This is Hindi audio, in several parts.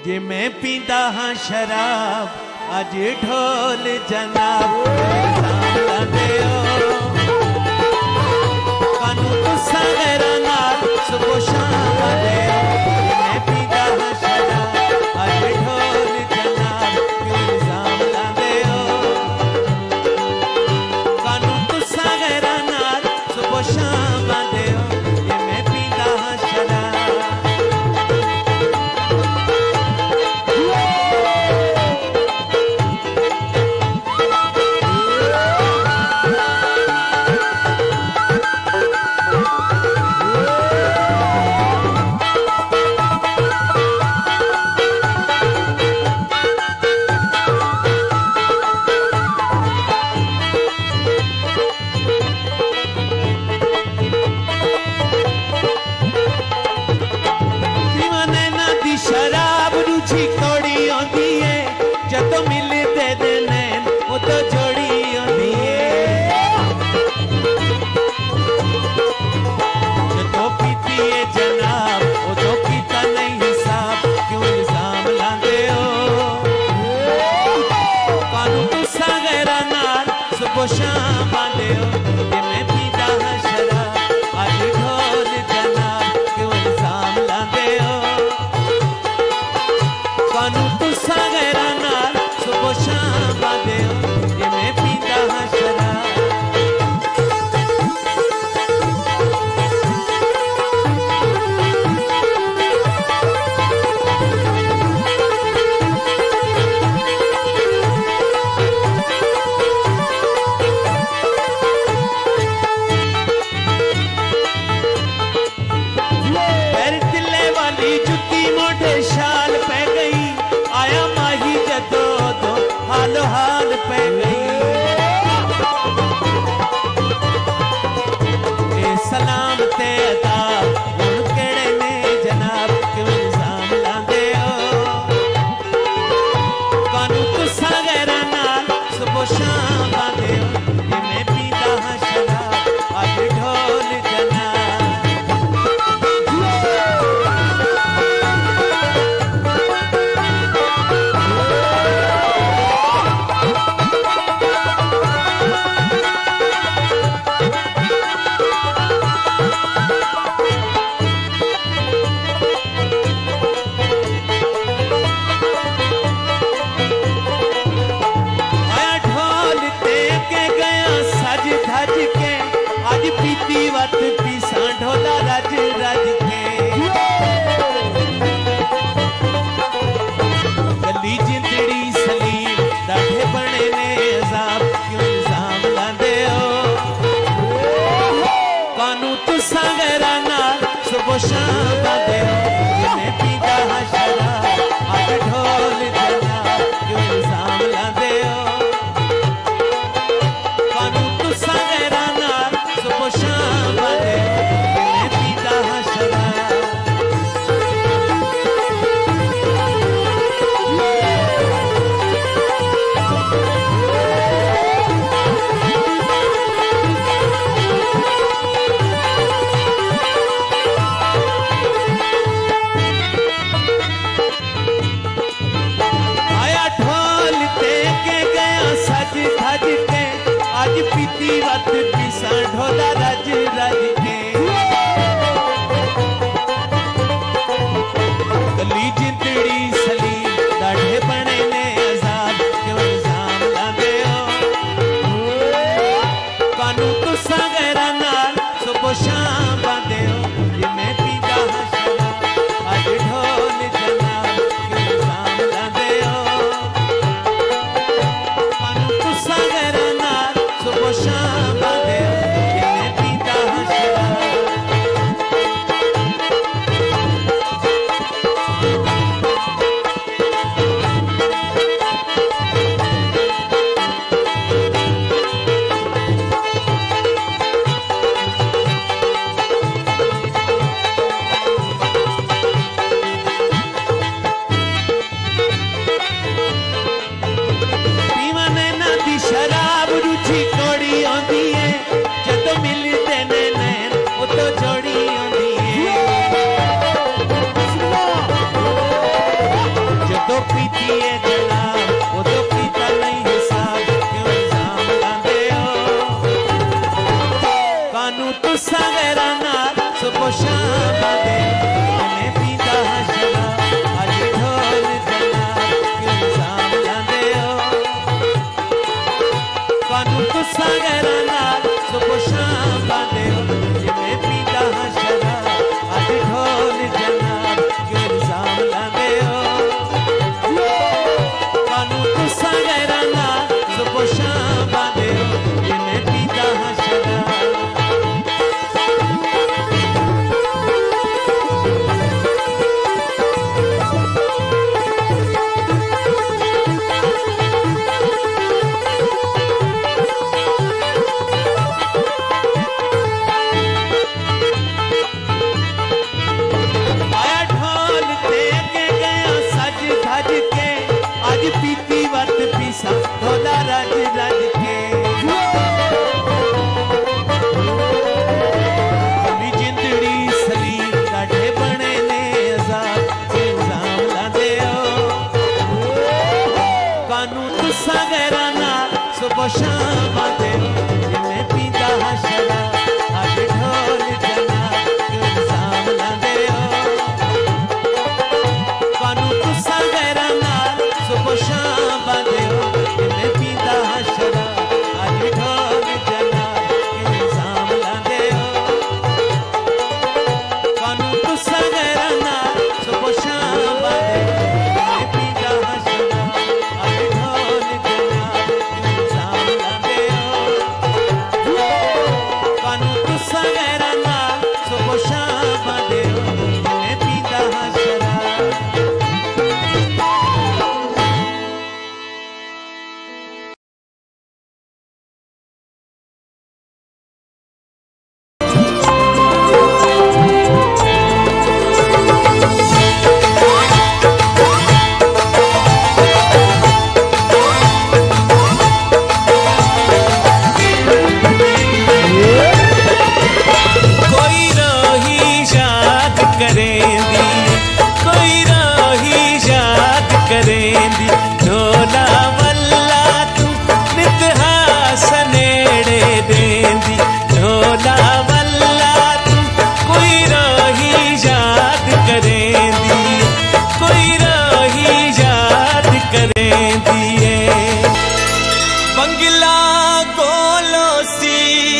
जे मैं पींदा हाँ शराब अज ढोल जनाब सामने कानू तुसा गैरा नाल सुबह शाम दे मैं पींदा हाँ शराब अज ढोल जनाब क्यों इल्जाम लांदे हो कानू तुसा गैरा नाल सुबह शाम दे ये मैं पींदा हाँ शराब पीती है जनाब, उदो कीता नहीं हिसाब, क्यों इल्जाम लांदे हो। कानू तुसा गैरा नाल सुबह शाम बांदे, मैं पीता हाँ शराब, अज ढोल जनाब, क्यों इल्जाम लांदे हो। कानू तुसा गैरा नाल सुबह शाम बांदे हो, मैं पीता हाँ शराब, अज ढोल जनाब, क्यों इल्जाम लांदे हो। कानू तुसा गैरा नाल सुबह शाम बांदे हो, मैं पीता हाँ शराब। आया ढोल ते के गया सज धज के, आज पीती वत पीसा ढोला रज रज के। अभी जिंदड़ी सलीम काढ़े बने ने आजाद, इल्जाम लांदे हो। कानू तुसा गैरा नाल सुबह शाम बांदे हो, मैं पीता हाँ शराब, आज ढोल जनाब, क्यों इल्जाम लांदे हो। कानू तुसा गैरा नाल सुबह शाम बांदे हो, मैं पीता हाँ शराब, आज ढोल जनाब, क्यों इल्जाम लांदे हो। कानू तुसा गैरा नाल सुबह शाम बांदे हो, मैं पीता हाँ शराब, आज ढोल जनाब, क्यों इल्जाम लांदे हो। कानू तुसा गैरा नाल सुबह शाम बांदे हो, मैं पीता हाँ शराब। कोई राही याद करेंदी, कोई राही याद करेंदी, ढोला वल्ला तू नितहास नेड़े देंदी, ढोला वल्ला तू कोई राही याद करेंदी, कोई राही याद करेंदी है। बंगला गोलो सी,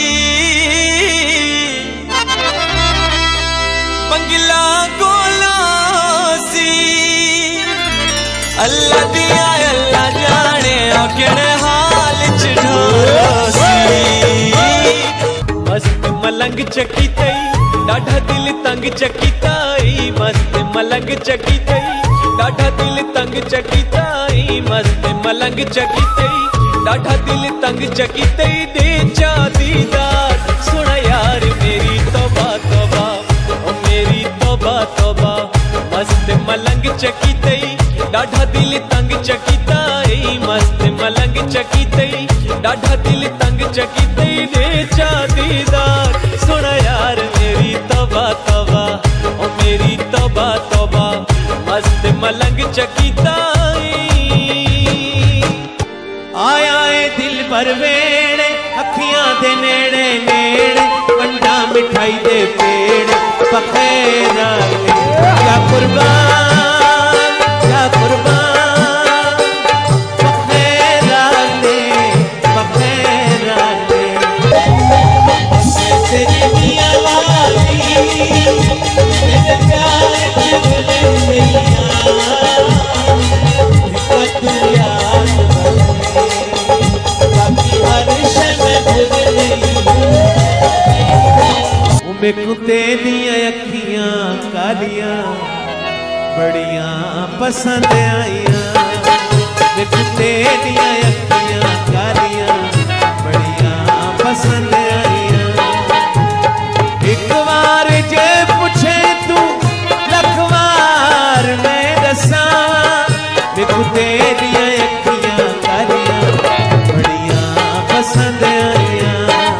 बंगला गोलो सी, अल्लाह दिया अल्लाह जाने केड़े हाल च ढोलो सी। मस्त मलंग चकी तई डाढ़ा दिल तंग चकी तई, मस्त मलंग चकी तई डाढ़ा दिल तंग चकी तई, मस्त मलंग चकी तई डाढ़ा दिल तंग चकी तई। दे चा दीदार सुना यार मेरी तौबा तौबा, ओ मेरी तौबा तौबा। मस्त मलंग चकी तई डाढ़ा दिल तंग चकी तई, मस्त मलंग चकी तई डाढ़ा दिल तंग चकी तई। दे चा दीदार सुना यार मेरी तौबा तौबा, ओ मेरी तौबा तौबा। मस्त मलंग चकी तई। आया है दिल भर वेड़े अखियां दे नेड़े नेड़े, वंडा मिठाई दे पेड़ पखेरा या कुर्बान या कुर्बान, पखेरा ले पखेरा ले। तेरी मियां वाली तेरे प्यार के बुलंदियां, तू याद बाकी हर शय भूल नहीं। मैं कुत्ते दियां अखियां कालियां बड़ियां पसंद आइयां, मैं कुत्ते दियां अखियां कालियां बड़ियां पसंद आइयां। एक बार जे पूछे तू लख बार मैं दसा, मैं कुत्ते दियां अखियां कालियां बड़ियां पसंद आइयां।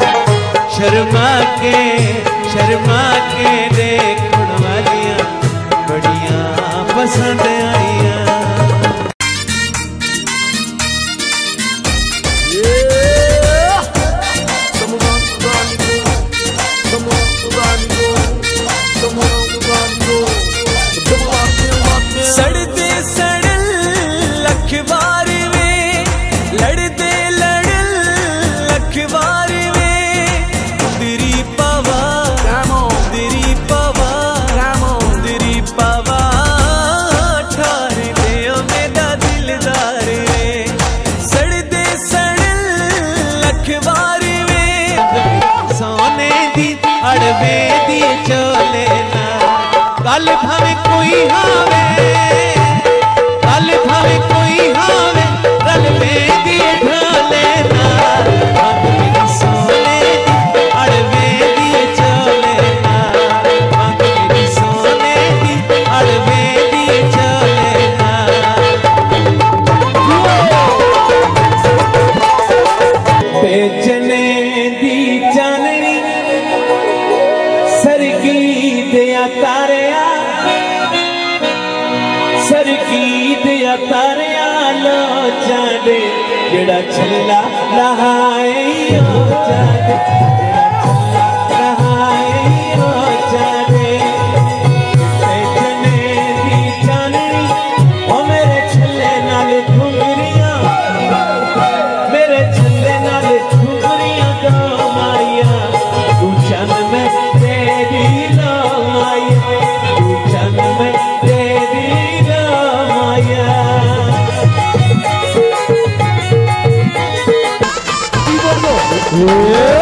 शर्मा के देखण वालियां बड़ियां पसंद आइयां। सरकीत या तारिया लो चांदे जेड़ा छल्ला लहाए ओ चांदे Yeah.